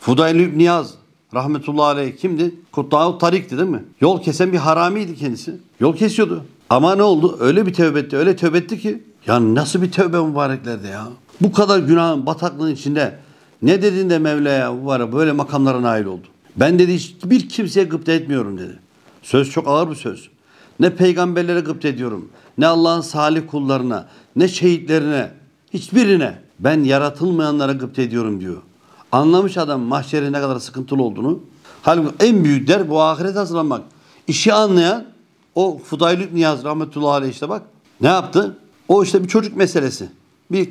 Fudayl ibn Niyaz rahmetullahi aleyh kimdi? Kuttâ-u Tarik'ti değil mi? Yol kesen bir haramiydi kendisi. Yol kesiyordu. Ama ne oldu? Öyle bir tövbe etti, öyle tövbe etti ki. Ya nasıl bir tövbe mübareklerde ya. Bu kadar günahın, bataklığın içinde ne dedin de Mevla'ya var böyle makamlara nail oldu. Ben dedi hiçbir kimseye gıpta etmiyorum dedi. Söz çok ağır bir söz. Ne peygamberlere gıpta ediyorum, ne Allah'ın salih kullarına, ne şehitlerine, hiçbirine. Ben yaratılmayanlara gıpta ediyorum diyor. Anlamış adam mahşerin ne kadar sıkıntılı olduğunu. Halbuki en büyük der bu ahirete hazırlanmak. İşi anlayan o Fudayl ibn Niyaz rahmetullahi aleyh işte bak ne yaptı? O işte bir çocuk meselesi. Bir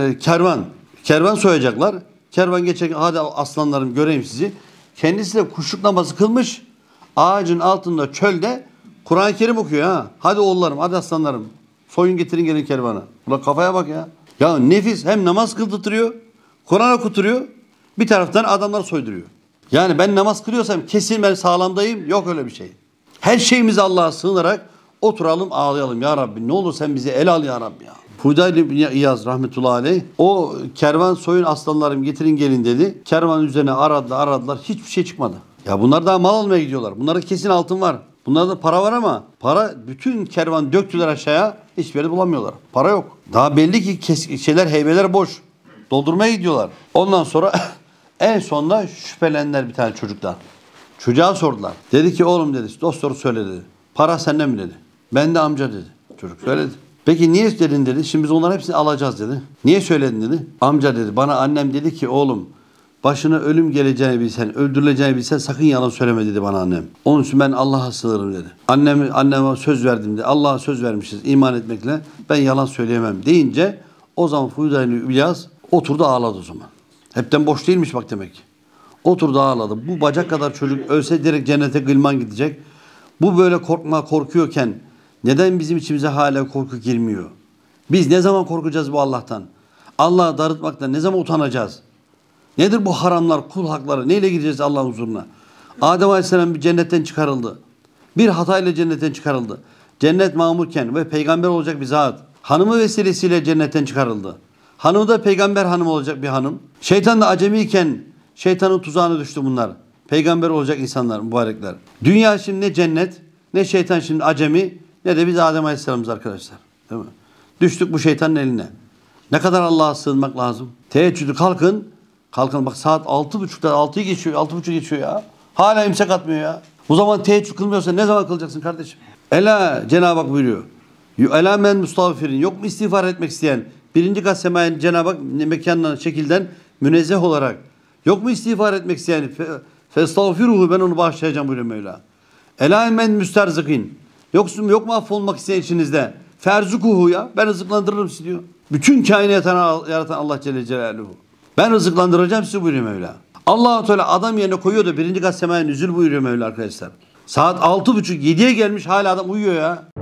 kervan soyacaklar. Kervan geçerken hadi aslanlarım göreyim sizi. Kendisi de kuşluk namazı kılmış. Ağacın altında çölde Kur'an-ı Kerim okuyor ha. Hadi oğullarım, hadi aslanlarım. Soyun getirin gelin kervana. Ulan kafaya bak ya. Ya nefis hem namaz kıldırtıyor, Kur'an okuturuyor. Bir taraftan adamlar soyduruyor. Yani ben namaz kılıyorsam kesin ben sağlamdayım. Yok öyle bir şey. Her şeyimizi Allah'a sığınarak oturalım ağlayalım. Ya Rabbi ne olur sen bizi el al ya Rabbi ya. Fudayl ibn İyaz rahmetullahi aleyh o kervan soyun aslanlarım getirin gelin dedi. Kervan üzerine aradılar hiçbir şey çıkmadı. Ya bunlar daha mal almaya gidiyorlar. Bunlarda kesin altın var. Bunlarda para var ama para bütün kervan döktüler aşağıya hiçbir yerde bulamıyorlar. Para yok. Daha belli ki heybeler boş. Doldurmaya gidiyorlar. Ondan sonra en sonunda şüphelendiler bir tane çocuktan. Çocuğa sordular. Dedi ki oğlum dedi dostları söyle dedi. Para senden mi dedi. Ben de amca dedi. Çocuk söyledi. Peki niye dedin dedi. Şimdi biz onların hepsini alacağız dedi. Niye söyledin dedi. Amca dedi bana annem dedi ki oğlum başına ölüm geleceğini bilsen, öldürüleceğini bilsen sakın yalan söyleme dedi bana annem. Onun için ben Allah'a sığınırım dedi. Anneme söz verdim dedi. Allah'a söz vermişiz iman etmekle. Ben yalan söyleyemem deyince o zaman Fudayl ibn İyaz oturdu ağladı o zaman. Hepten boş değilmiş bak demek ki. Oturdu ağladı. Bu bacak kadar çocuk ölse direkt cennete gılman gidecek. Bu böyle korkuyorken neden bizim içimize hala korku girmiyor? Biz ne zaman korkacağız bu Allah'tan? Allah'ı darıtmaktan ne zaman utanacağız? Nedir bu haramlar, kul hakları? Neyle gideceğiz Allah'ın huzuruna? Adem Aleyhisselam bir cennetten çıkarıldı. Bir hatayla cennetten çıkarıldı. Cennet mamurken ve peygamber olacak bir zat. Hanımı vesilesiyle cennetten çıkarıldı. Hanımı da peygamber hanım olacak bir hanım. Şeytan da acemiyken şeytanın tuzağına düştü bunlar. Peygamber olacak insanlar, mübarekler. Dünya şimdi ne cennet, ne şeytan şimdi acemi, ne de biz Adem Aleyhisselam'ız arkadaşlar. Değil mi? Düştük bu şeytanın eline. Ne kadar Allah'a sığınmak lazım? Teheccüdü kalkın bak saat 6.30'da 6'yı geçiyor, 6.30 geçiyor ya. Hala imsak atmıyor ya. Bu zaman teheccüd kılmıyorsan ne zaman kılacaksın kardeşim? Ela Cenab-ı Hak buyuruyor. Ela men mustağfirin. Yok mu istiğfar etmek isteyen? Birinci kat semayen Cenab-ı Hak mekandan, şekilden münezzeh olarak. Yok mu istiğfar etmek isteyen? Festağfiruhu ben onu bağışlayacağım buyuruyor Mevla. Ela men müsterzikin. Yok mu affolmak isteyen içinizde? Ferzukuhu ya. Ben rızıklandırırım sizi diyor. Bütün kainatı yaratan Allah Celle Celaluhu. Ben rızıklandıracağım sizi buyuruyor Mevla. Allah-u Teala adam yerine koyuyor da birinci kat semaya nüzül buyuruyor Mevla arkadaşlar. Saat 6.30-7'ye gelmiş hala adam uyuyor ya.